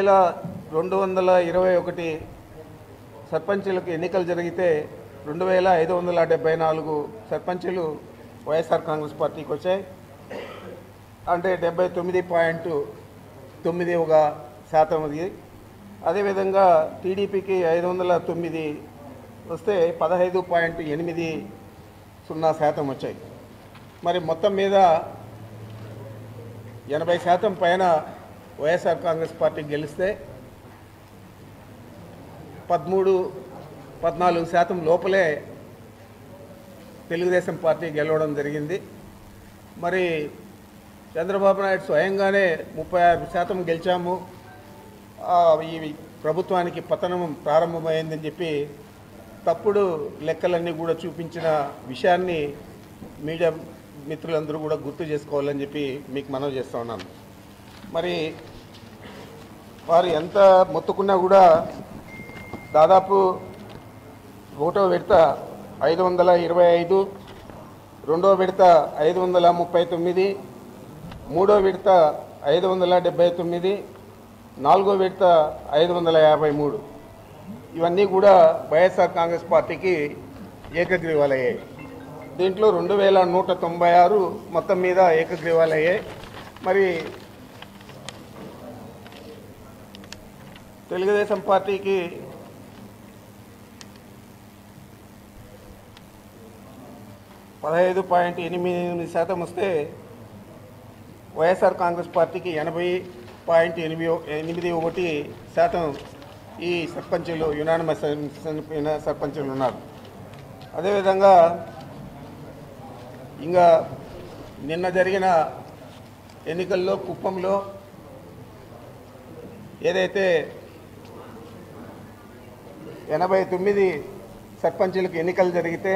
2221 సర్పంచులకు ఎన్నికలు జరిగితే 2574 సర్పంచులు వైఎస్ఆర్ కాంగ్రెస్ పార్టీకి వచ్చాయి. అంటే 79.91% అది. అదేవిధంగా టీడీపీకి 509 వస్తే 15.80% వచ్చాయి. మరి మొత్తం మీద 80% పైన వైఎస్ఆర్ కాంగ్రెస్ పార్టీ గెలిస్తే 13-14% లోపలే తెలుగుదేశం పార్టీ గెలవడం జరిగింది. మరి చంద్రబాబు నాయుడు స్వయంగానే 36% గెలిచాము, ఈ ప్రభుత్వానికి పతనం ప్రారంభమైందని చెప్పి తప్పుడు లెక్కలన్నీ కూడా చూపించిన విషయాన్ని మీడియా మిత్రులందరూ కూడా గుర్తు చేసుకోవాలని చెప్పి మీకు మనవి చేస్తూ ఉన్నాను. మరి వారు ఎంత మొత్తుకున్నా కూడా దాదాపు ఒకటో విడత 525, రెండో విడత 539, మూడో విడత 579, నాలుగో విడత 553 ఇవన్నీ కూడా వైఎస్ఆర్ కాంగ్రెస్ పార్టీకి ఏకగ్రీవాలయ్యాయి. దీంట్లో 2196 మొత్తం మీద ఏకగ్రీవాలయ్యాయి. మరి తెలుగుదేశం పార్టీకి 15.88% వస్తే వైఎస్ఆర్ కాంగ్రెస్ పార్టీకి 80.81% ఈ సర్పంచులు యునానిమస్ సర్పంచులు ఉన్నారు. అదేవిధంగా ఇంకా నిన్న జరిగిన ఎన్నికల్లో కుప్పంలో ఏదైతే 89 సర్పంచులకు ఎన్నికలు జరిగితే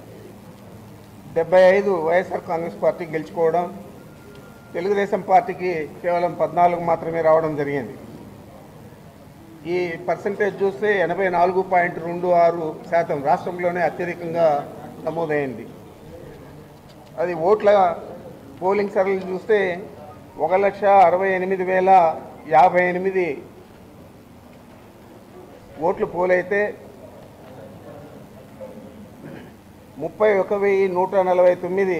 75 వైఎస్ఆర్ కాంగ్రెస్ పార్టీ గెలుచుకోవడం, తెలుగుదేశం పార్టీకి కేవలం 14 మాత్రమే రావడం జరిగింది. ఈ పర్సంటేజ్ చూస్తే 84.26% రాష్ట్రంలోనే అత్యధికంగా నమోదైంది. అది ఓట్ల పోలింగ్ సరళి చూస్తే 1,68,058 ఓట్లు పోలైతే 31,149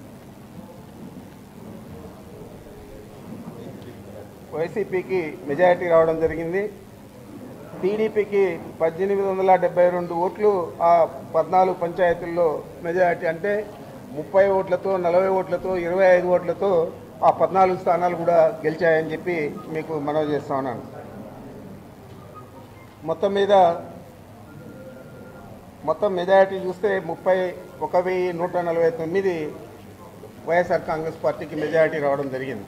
వైసీపీకి మెజారిటీ రావడం జరిగింది. టీడీపీకి 1872 ఓట్లు ఆ 14 పంచాయతీల్లో మెజారిటీ, అంటే 30 ఓట్లతో, 40 ఓట్లతో, 25 ఓట్లతో ఆ 14 స్థానాలు కూడా గెలిచాయని చెప్పి మీకు మనవి చేస్తా ఉన్నాను. మొత్తం మెజారిటీ చూస్తే 31,149 వైఎస్ఆర్ కాంగ్రెస్ పార్టీకి మెజారిటీ రావడం జరిగింది.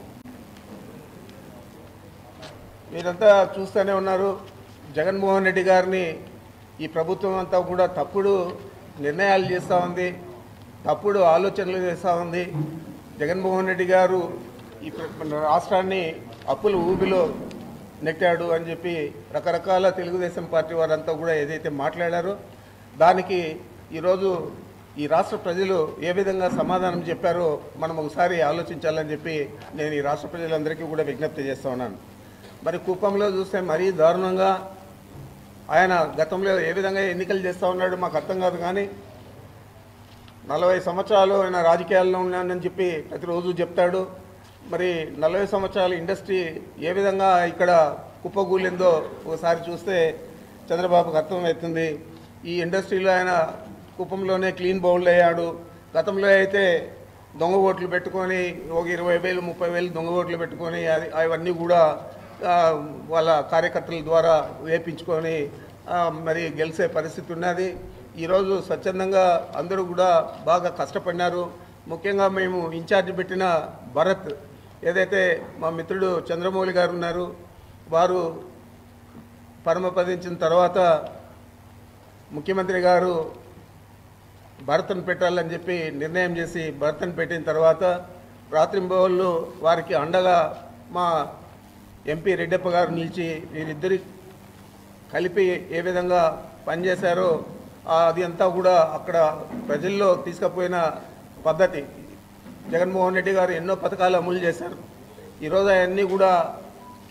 మీరంతా చూస్తూనే ఉన్నారు, జగన్మోహన్ రెడ్డి గారిని ఈ ప్రభుత్వం అంతా కూడా తప్పుడు నిర్ణయాలు చేస్తూ ఉంది, తప్పుడు ఆలోచనలు చేస్తూ ఉంది. జగన్మోహన్ రెడ్డి గారు ఈ రాష్ట్రాన్ని అప్పుల ఊబిలో నెట్టాడు అని చెప్పి రకరకాల తెలుగుదేశం పార్టీ వారంతా కూడా ఏదైతే మాట్లాడారో దానికి ఈరోజు ఈ రాష్ట్ర ప్రజలు ఏ విధంగా సమాధానం చెప్పారో మనం ఒకసారి ఆలోచించాలని చెప్పి నేను ఈ రాష్ట్ర ప్రజలందరికీ కూడా విజ్ఞప్తి చేస్తూ ఉన్నాను. మరి కుప్పంలో చూస్తే మరీ దారుణంగా ఆయన గతంలో ఏ విధంగా ఎన్నికలు చేస్తూ ఉన్నాడు మాకు అర్థం కాదు. కానీ 40 సంవత్సరాలు ఆయన రాజకీయాల్లో ఉన్నానని చెప్పి ప్రతిరోజు చెప్తాడు. మరి 40 సంవత్సరాల ఇండస్ట్రీ ఏ విధంగా ఇక్కడ కుప్పగూలిందో ఒకసారి చూస్తే చంద్రబాబుకు అర్థమవుతుంది. ఈ ఇండస్ట్రీలో ఆయన కుప్పంలోనే క్లీన్ బౌల్ అయ్యాడు. గతంలో అయితే దొంగ ఓట్లు పెట్టుకొని ఒక 20,000, 30,000 దొంగ ఓట్లు పెట్టుకొని అవన్నీ కూడా వాళ్ళ కార్యకర్తల ద్వారా వేపించుకొని మరి గెలిచే పరిస్థితి ఉన్నది. ఈరోజు స్వచ్ఛందంగా అందరూ కూడా బాగా కష్టపడినారు. ముఖ్యంగా మేము ఇన్ఛార్జ్ పెట్టిన భరత్, ఏదైతే మా మిత్రుడు చంద్రమౌళి గారు ఉన్నారు, వారు పరమపదించిన తర్వాత ముఖ్యమంత్రి గారు భరత్ను పెట్టాలని చెప్పి నిర్ణయం చేసి భరత్ను పెట్టిన తర్వాత రాత్రింబవళ్ళు వారికి అండగా మా ఎంపీ రెడ్డప్ప గారు నిలిచి వీరిద్దరి కలిపి ఏ విధంగా పనిచేశారో అది అంతా కూడా అక్కడ ప్రజల్లో తీసుకుపోయిన పద్ధతి. జగన్మోహన్ రెడ్డి గారు ఎన్నో పథకాలు అమలు చేశారు. ఈరోజు అవన్నీ కూడా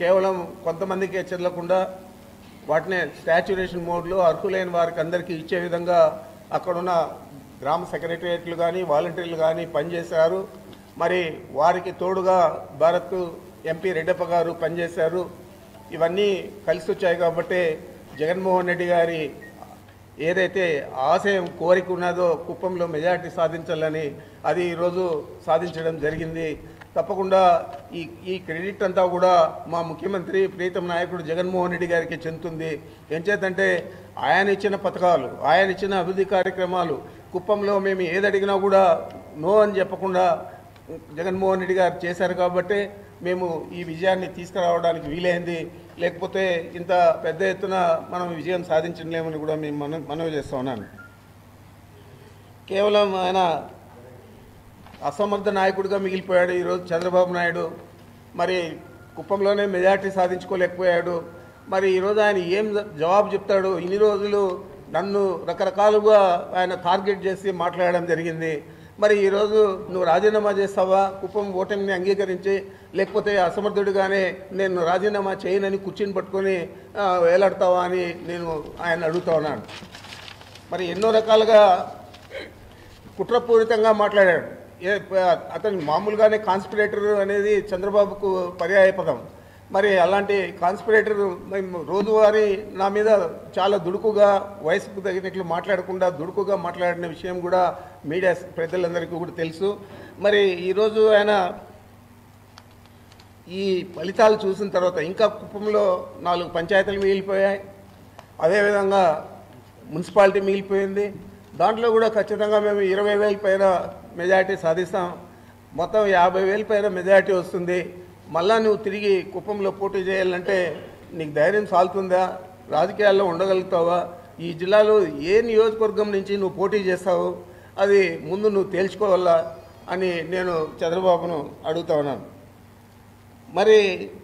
కేవలం కొంతమందికే చెల్లకుండా వాటిని స్టాచ్యురేషన్ మోడ్లో అర్హులైన వారికి అందరికీ ఇచ్చే విధంగా అక్కడున్న గ్రామ సెక్రటరియట్లు కానీ వాలంటీర్లు కానీ పనిచేశారు. మరి వారికి తోడుగా భారత్ ఎంపీ రెడ్డప్ప గారు పనిచేశారు. ఇవన్నీ కలిసి వచ్చాయి కాబట్టి జగన్మోహన్ రెడ్డి గారి ఏదైతే ఆశయం కోరిక ఉన్నదో కుప్పంలో మెజారిటీ సాధించాలని అది ఈరోజు సాధించడం జరిగింది. తప్పకుండా ఈ క్రెడిట్ అంతా కూడా మా ముఖ్యమంత్రి ప్రీతం నాయకుడు జగన్మోహన్ రెడ్డి గారికి చెందుతుంది. ఏం చేతంటే ఆయన ఇచ్చిన పథకాలు, ఆయన ఇచ్చిన అభివృద్ధి కార్యక్రమాలు కుప్పంలో మేము ఏదడిగినా కూడా నో అని చెప్పకుండా జగన్మోహన్ రెడ్డి గారు చేశారు కాబట్టి మేము ఈ విజయాన్ని తీసుకురావడానికి వీలైంది. లేకపోతే ఇంత పెద్ద ఎత్తున మనం విజయం సాధించలేమని కూడా మేము మనవి చేస్తూ ఉన్నాను. కేవలం ఆయన అసమర్థ నాయకుడిగా మిగిలిపోయాడు ఈరోజు చంద్రబాబు నాయుడు. మరి కుప్పంలోనే మెజార్టీ సాధించుకోలేకపోయాడు. మరి ఈరోజు ఆయన ఏం జవాబు చెప్తాడు? ఇన్ని రోజులు నన్ను రకరకాలుగా ఆయన టార్గెట్ చేసి మాట్లాడడం జరిగింది. మరి ఈరోజు నువ్వు రాజీనామా చేస్తావా కుప్పం ఓటమిని అంగీకరించి, లేకపోతే అసమర్థుడిగానే నేను రాజీనామా చేయనని కుర్చీని పట్టుకొని వేలాడతావా అని నేను ఆయన అడుగుతా ఉన్నాను. మరి ఎన్నో రకాలుగా కుట్రపూరితంగా మాట్లాడాడు. అతను మామూలుగానే కాన్స్పిరేటర్ అనేది చంద్రబాబుకు పర్యాయ పదం. మరి అలాంటి కాన్స్పిరేటర్ రోజువారీ నా మీద చాలా దుడుకుగా వయసుకు తగినట్లు మాట్లాడకుండా దుడుకుగా మాట్లాడిన విషయం కూడా మీడియా ప్రజలందరికీ కూడా తెలుసు. మరి ఈరోజు ఆయన ఈ ఫలితాలు చూసిన తర్వాత ఇంకా కుప్పంలో 4 పంచాయతీలు మిగిలిపోయాయి, అదేవిధంగా మున్సిపాలిటీ మిగిలిపోయింది. దాంట్లో కూడా ఖచ్చితంగా మేము 20,000 పైన మెజారిటీ సాధిస్తాం. మొత్తం 50,000 పైన మెజారిటీ వస్తుంది. మళ్ళా నువ్వు తిరిగి కుప్పంలో పోటీ చేయాలంటే నీకు ధైర్యం సాలుతుందా? రాజకీయాల్లో ఉండగలుగుతావా? ఈ జిల్లాలో ఏ నియోజకవర్గం నుంచి నువ్వు పోటీ చేస్తావు అది ముందు నువ్వు తేల్చుకోవాలా అని నేను చంద్రబాబును అడుగుతా ఉన్నాను. మరి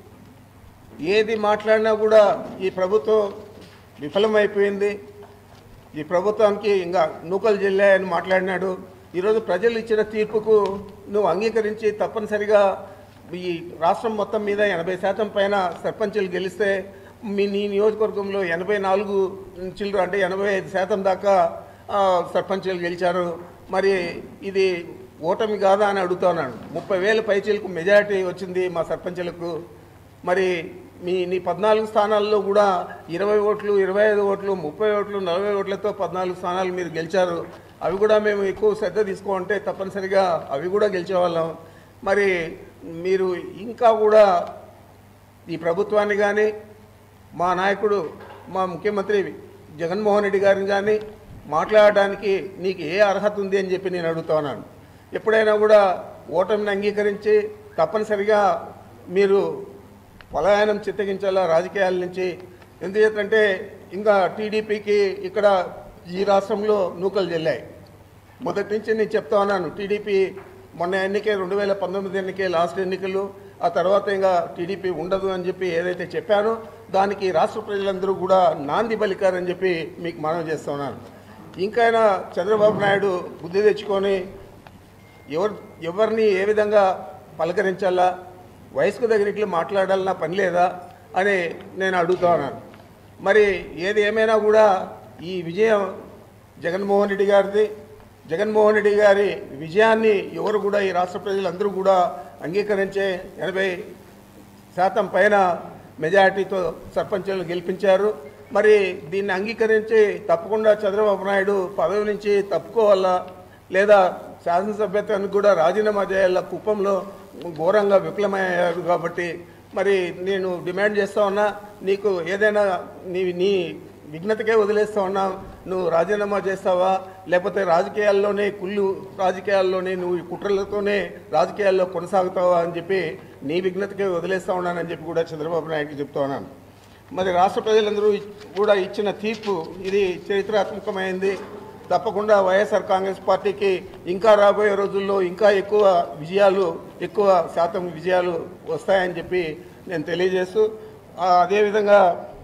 ఏది మాట్లాడినా కూడా ఈ ప్రభుత్వం విఫలమైపోయింది. ఈ ప్రభుత్వానికి ఇంకా నూకలు జిల్లాయని మాట్లాడినాడు. ఈరోజు ప్రజలు ఇచ్చిన తీర్పుకు నువ్వు అంగీకరించి తప్పనిసరిగా ఈ రాష్ట్రం మొత్తం మీద 80% పైన సర్పంచులు గెలిస్తే నీ నియోజకవర్గంలో 84 చిల్లర అంటే 85% దాకా సర్పంచులు గెలిచారు. మరి ఇది ఓటమి కాదా అని అడుగుతున్నాను. 30,000 పైచీలకు మెజారిటీ వచ్చింది మా సర్పంచులకు. మరి నీ 14 స్థానాల్లో కూడా 20 ఓట్లు, 25 ఓట్లు, 30 ఓట్లు, 40 ఓట్లతో 14 స్థానాలు మీరు గెలిచారు. అవి కూడా మేము ఎక్కువ శ్రద్ధ తీసుకోమంటే తప్పనిసరిగా అవి కూడా గెలిచేవాళ్ళం. మరి మీరు ఇంకా కూడా ఈ ప్రభుత్వాన్ని కానీ మా నాయకుడు మా ముఖ్యమంత్రి జగన్మోహన్ రెడ్డి గారిని కానీ మాట్లాడడానికి నీకు ఏ అర్హత ఉంది అని చెప్పి నేను అడుగుతున్నాను. ఎప్పుడైనా కూడా ఓటమిని అంగీకరించి తప్పనిసరిగా మీరు పలాయనం చిత్తగించాలా రాజకీయాల నుంచి. ఎందుకంటే ఇంకా టీడీపీకి ఇక్కడ ఈ రాష్ట్రంలో నూకలు చెల్లాయి. మొదటి నుంచి నేను చెప్తా ఉన్నాను, టీడీపీ మొన్న ఎన్నికే 2019 ఎన్నికే లాస్ట్ ఎన్నికలు, ఆ తర్వాత ఇంకా టీడీపీ ఉండదు అని చెప్పి ఏదైతే చెప్పానో దానికి రాష్ట్ర ప్రజలందరూ కూడా నాంది పలికారని చెప్పి మీకు మనవి చేస్తున్నాను. ఇంకైనా చంద్రబాబు నాయుడు బుద్ధి తెచ్చుకొని ఎవరిని ఏ విధంగా పలకరించాలా, వయసుకు తగినట్లు మాట్లాడాలన్నా పని లేదా అని నేను అడుగుతా ఉన్నాను. మరి ఏది ఏమైనా కూడా ఈ విజయం జగన్మోహన్ రెడ్డి గారిది. జగన్మోహన్ రెడ్డి గారి విజయాన్ని ఎవరు కూడా ఈ రాష్ట్ర ప్రజలందరూ కూడా అంగీకరించే 80% పైన మెజారిటీతో సర్పంచులను గెలిపించారు. మరి దీన్ని అంగీకరించి తప్పకుండా చంద్రబాబు నాయుడు పదవి నుంచి తప్పుకోవాలా, లేదా శాసనసభ్యత్వానికి కూడా రాజీనామా చేయాలా. కుప్పంలో ఘోరంగా విఫలమయ్యారు కాబట్టి మరి నేను డిమాండ్ చేస్తా ఉన్నా, నీకు ఏదైనా నీ విఘ్నతకే వదిలేస్తా ఉన్నా, నువ్వు రాజీనామా చేస్తావా లేకపోతే రాజకీయాల్లోనే రాజకీయాల్లోనే నువ్వు కుట్రలతోనే రాజకీయాల్లో కొనసాగుతావా అని చెప్పి నీ విఘ్నతకే వదిలేస్తా ఉన్నానని చెప్పి కూడా చంద్రబాబు నాయుడుకి చెప్తా ఉన్నాను. మరి రాష్ట్ర ప్రజలందరూ కూడా ఇచ్చిన తీర్పు ఇది చరిత్రాత్మకమైంది. తప్పకుండా వైఎస్ఆర్ కాంగ్రెస్ పార్టీకి ఇంకా రాబోయే రోజుల్లో ఇంకా ఎక్కువ శాతం విజయాలు వస్తాయని చెప్పి నేను తెలియజేస్తూ, అదేవిధంగా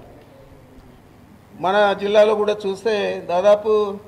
మన జిల్లాలో కూడా చూస్తే దాదాపు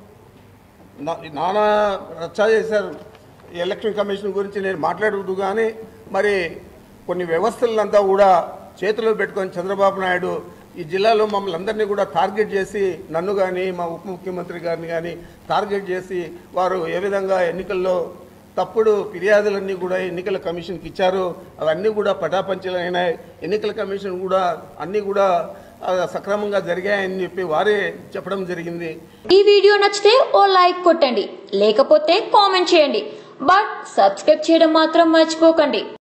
నానా రచ్చా చేశారు. ఎలక్షన్ కమిషన్ గురించి నేను మాట్లాడుతూ కానీ మరి కొన్ని వ్యవస్థలంతా కూడా చేతిలో పెట్టుకొని చంద్రబాబు నాయుడు ఈ జిల్లాలో మమ్మల్ని అందరినీ కూడా టార్గెట్ చేసి నన్ను కానీ మా ఉప ముఖ్యమంత్రి గారిని కానీ టార్గెట్ చేసి వారు ఏ విధంగా ఎన్నికల్లో తప్పుడు ఫిర్యాదులన్నీ కూడా ఎన్నికల కమిషన్కి ఇచ్చారు. అవన్నీ కూడా పటాపంచలైనాయి. ఎన్నికల కమిషన్ కూడా అన్నీ కూడా సక్రమంగా జరిగాయని చెప్పి వారే చెప్పడం జరిగింది. ఈ వీడియో నచ్చితే ఓ లైక్ కొట్టండి, లేకపోతే కామెంట్ చేయండి. బట్ సబ్స్క్రైబ్ చేయడం మాత్రం మర్చిపోకండి.